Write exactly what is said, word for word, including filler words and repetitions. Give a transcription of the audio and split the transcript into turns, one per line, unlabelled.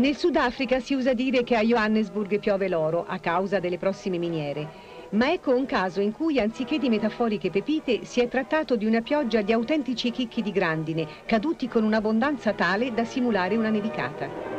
Nel Sudafrica si usa dire che a Johannesburg piove l'oro a causa delle prossime miniere. Ma ecco un caso in cui, anziché di metaforiche pepite, si è trattato di una pioggia di autentici chicchi di grandine, caduti con un'abbondanza tale da simulare una nevicata.